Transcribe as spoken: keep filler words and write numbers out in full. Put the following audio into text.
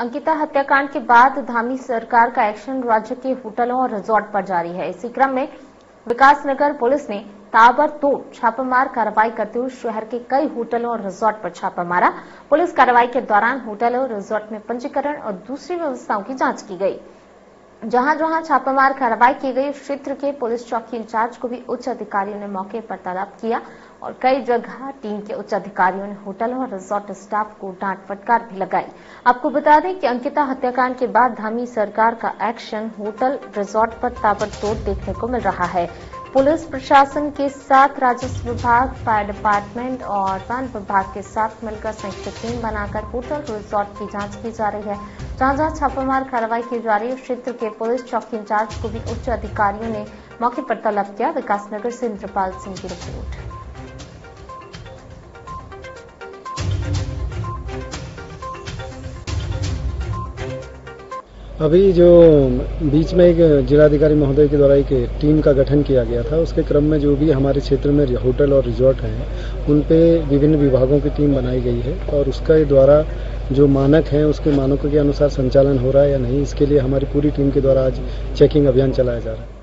अंकिता हत्याकांड के बाद धामी सरकार का एक्शन राज्य के होटलों और रिजॉर्ट पर जारी है। इसी क्रम में विकासनगर पुलिस ने ताबड़तोड़ छापामार कार्रवाई करते हुए शहर के कई होटलों और रिजॉर्ट पर छापा मारा। पुलिस कार्रवाई के दौरान होटल और रिजॉर्ट में पंजीकरण और दूसरी व्यवस्थाओं की जांच की गई। जहां जहां छापामार कार्रवाई की गई, क्षेत्र के पुलिस चौकी इंचार्ज को भी उच्च अधिकारियों ने मौके पर तलब किया और कई जगह टीम के उच्च अधिकारियों ने होटल और रिजॉर्ट स्टाफ को डांट फटकार भी लगाई। आपको बता दें कि अंकिता हत्याकांड के बाद धामी सरकार का एक्शन होटल रिजॉर्ट पर ताबड़तोड़ देखने को मिल रहा है। पुलिस प्रशासन के साथ राजस्व विभाग, फायर डिपार्टमेंट और वन विभाग के साथ मिलकर संयुक्त टीम बनाकर होटल रिजॉर्ट की जांच की जा रही है। जहां जहां छापामार कार्रवाई की जा रही है, क्षेत्र के पुलिस चौकी इंचार्ज को भी उच्च अधिकारियों ने मौके पर तलब किया। विकासनगर से इंद्रपाल सिंह की रिपोर्ट। अभी जो बीच में एक जिलाधिकारी महोदय के द्वारा एक टीम का गठन किया गया था, उसके क्रम में जो भी हमारे क्षेत्र में होटल और रिजॉर्ट हैं, उन पे विभिन्न विभागों की टीम बनाई गई है और उसके द्वारा जो मानक हैं उसके मानकों के अनुसार संचालन हो रहा है या नहीं, इसके लिए हमारी पूरी टीम के द्वारा आज चेकिंग अभियान चलाया जा रहा है।